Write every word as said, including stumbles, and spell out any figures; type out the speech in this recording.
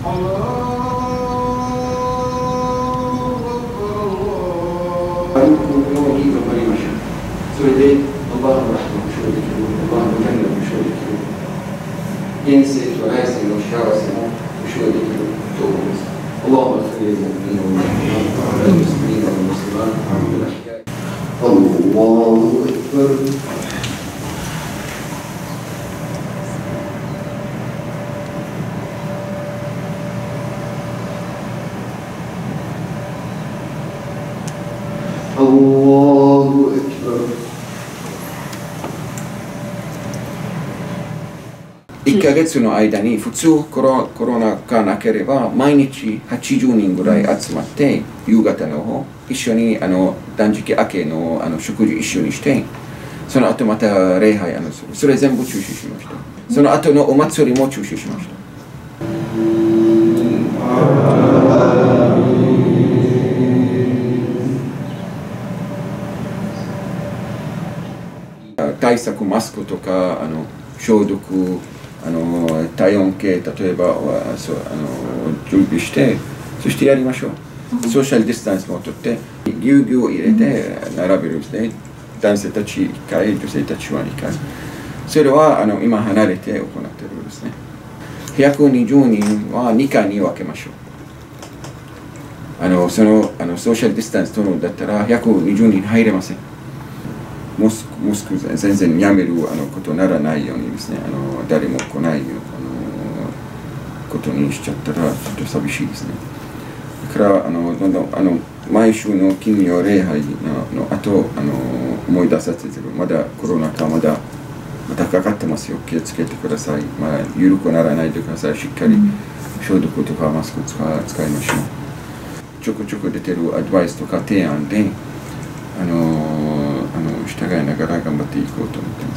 それで、アバーのラットも生できる、アバーのジャンルも生できる、現世と来世の幸せも生できると思います。اللهم اغفر للمؤمنين والمؤمنات والمسلمين والمسلمات والأحياء. الله أكبر. الله أكبر. いっかげつの間に普通コロ、コロナがなければ毎日はちじゅうにんぐらい集まって夕方の方一緒にあの断食明けの、あの食事一緒にしてその後また礼拝あのそれ全部中止しました。その後のお祭りも中止しました。対策マスクとかあの消毒あの体温計例えばそうあの準備してそしてやりましょう。ソーシャルディスタンスもとってぎゅうぎゅう入れて並べるんですね。男性たちいっかい女性たちはいっかい。それはあの今離れて行っているんですね。ひゃくにじゅうにんはにかいに分けましょう。あのそのあのソーシャルディスタンス取るんだったらひゃくにじゅうにん入れません。モスク、モスク全然やめるあのことならないようにですね、あの誰も来ないあのことにしちゃったらちょっと寂しいですね。だからあのどんどんあの毎週の金曜礼拝の後あの思い出させてる。まだコロナ禍まだまだかかってますよ。気をつけてください。まあ緩くならないでください。しっかり消毒とかマスク使使いましょう。ちょくちょく出てるアドバイスとか提案であのあの従いながら頑張っていこうと思ってます。